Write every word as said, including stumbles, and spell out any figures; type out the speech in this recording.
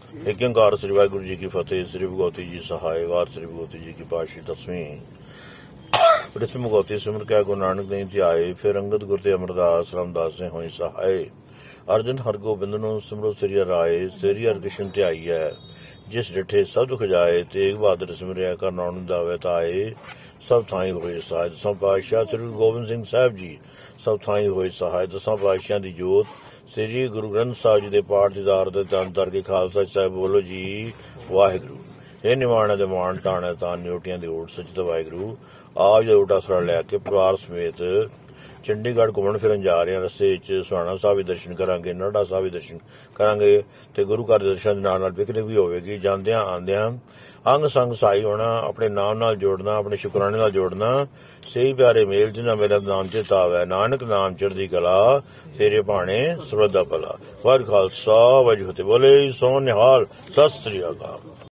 एक ओंकार श्री वाहिगुरू जी की फतेह। श्री भगवती जी सहाय। वार श्री भगवती जी की पाशी दसवीं। पृथ्वी भगवती सिमर कै गुरु नानक देव ध्याए। फिर अंगद गुर ते अमरदास रामदास ने होई सहाय। अर्जन हरगोबिंद नु सिमरो सिरिया राय। सिरि हरकृष्ण ध्याई है जिस डिठे सब दुख जाए। तेग बहादुर सिमरिया कर नानक दावे ताए। सब थाई होए सहाय। दसां पातशाह श्री गुरु गोबिंद सिंह साहब जी सब थाई होए सहाय। दसां पातशाह दी जोत श्री गुरु ग्रंथ साहब जी दे पाठ दीदार दे तन तर के खालसा साहब बोलो जी वाहिगुरू। ਇਹ ਨਿਵਾਣੇ ਦੇ ਮਾਣ ਟਾਣੇ ਤਾਂ ਨਿਉਟੀਆਂ ਦੀ ਓਟ ਸੱਚ ਦਾ ਵਾਹਿਗੁਰੂ। ਆਪ ਜੀ ਓਟਾ ਸਰਾ ਲੈ ਕੇ ਪਰਿਵਾਰ ਸਮੇਤ ਚੰਡੀਗੜ੍ਹ ਘੁੰਮਣ ਫਿਰਨ ਜਾ ਰਹੇ ਹਾਂ। ਰਸਤੇ ਵਿੱਚ ਸੁਹਾਣਾ ਸਾਹਿਬ ਵੀ ਦਰਸ਼ਨ ਕਰਾਂਗੇ, ਨਾਢਾ ਸਾਹਿਬ ਵੀ ਦਰਸ਼ਨ ਕਰਾਂਗੇ ਤੇ ਗੁਰੂ ਘਰ ਦੇ ਦਰਸ਼ਨ ਦੇ ਨਾਲ ਨਾਲ ਪਿਕਨਿਕ ਵੀ ਹੋਵੇਗੀ। ਜਾਂਦਿਆਂ ਆਉਂਦਿਆਂ ਅੰਗ ਸੰਗ ਸਾਈ ਹੋਣਾ, ਆਪਣੇ ਨਾਮ ਨਾਲ ਜੋੜਨਾ, ਆਪਣੇ ਸ਼ੁਕਰਾਨੇ ਨਾਲ ਜੋੜਨਾ। ਸਹੀ ਪਿਆਰੇ ਮੇਲ ਜਿਨ੍ਹਾਂ ਮੇਰਾ ਨਾਮ ਚੇਤਾਵੈ। ਨਾਨਕ ਨਾਮ ਚੜ੍ਹਦੀ ਕਲਾ ਤੇਰੇ ਭਾਣੇ ਸਰਬੱਤ ਦਾ ਭਲਾ। ਵਾਹਿਗੁਰੂ ਖਾਲਸਾ ਵਾਹਿਗੁਰੂ ਫਤਿਹ। ਬੋਲੇ ਸੋ ਨਿਹਾਲ। ਸਤਿ ਸ੍ਰੀ ਅਕਾਲ।